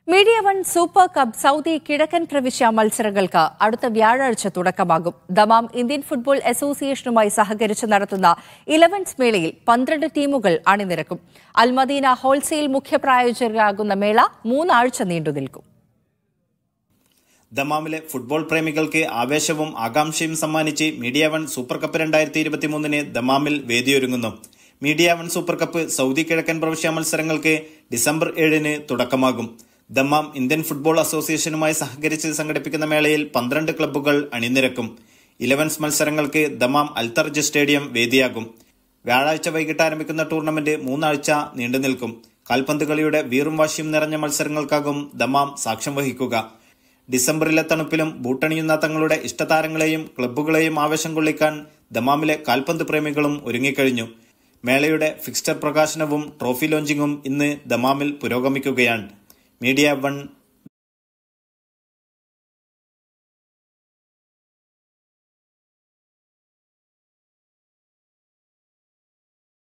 Media one super cup Saudi കിഴക്കൻ പ്രവിശ്യ മത്സരങ്ങൾക്ക് അടുത്ത വ്യാഴാഴ്ച തുടക്കമാകും. ദമാം ഇന്ത്യൻ ഫുട്ബോൾ അസോസിയേഷനുമായി സഹകരിച്ച് നടത്തുന്ന 11സ് മേളയിൽ 12 ടീമുകൾ അണിനിരക്കും. അൽമദീന ഹോൾസെയിൽ മുഖ്യപ്രായോജകരാകുന്ന മേള 3 ആഴ്ച നീണ്ടുനിൽക്കും. ദമാമിലെ ഫുട്ബോൾ പ്രേമികൾക്ക് ആവേശവും ആകാംക്ഷയും സമ്മാനിച്ച് മീഡിയ വൺ സൂപ്പർ കപ്പ് 2023 ദമാമിൽ വേദിയൊരുങ്ങുന്നു. Media one super cup Saudi കിഴക്കൻ പ്രവിശ്യ മത്സരങ്ങൾക്ക് ഡിസംബർ 7 തുടക്കമാകും. ദമാം ഇന്ത്യൻ ഫുട്ബോൾ അസോസിയേഷനുമായി സഹകരിച്ച് സംഘടിപ്പിക്കുന്ന മേളയിൽ 12 ക്ലബ്ബുകൾ അണിനിരക്കും. 11സ് മത്സരങ്ങൾക്ക് ദമാം അൽതർജ് സ്റ്റേഡിയം വേദിയാകും. വ്യാഴാഴ്ച വൈകിട്ട് ആരംഭിക്കുന്ന ടൂർണമെന്റ് 3 ആഴ്ച നീണ്ടുനിൽക്കും. കാൽപന്ത് കളിയുടെ വീറും വാശിയും നിറഞ്ഞ മത്സരങ്ങൾക്കാകും ദമാം സാക്ഷ്യം വഹിക്കുക. ഡിസംബറിലെ തണുപ്പിലും ബൂട്ടണിയുന്ന തങ്ങളുടെ ഇഷ്ടതാരങ്ങളെയും ക്ലബ്ബുകളെയും ആവേശം കൊള്ളിക്കാൻ ദമാമിലെ കാൽപന്ത് പ്രേമികളും ഒരുങ്ങിക്കഴിഞ്ഞു. മേളയുടെ ഫിക്സ്ചർ പ്രകാശനവും ട്രോഫി ലോഞ്ചിങ്ങും ഇന്ന് ദമാമിൽ പുരോഗമിക്കുകയാണ്. Media one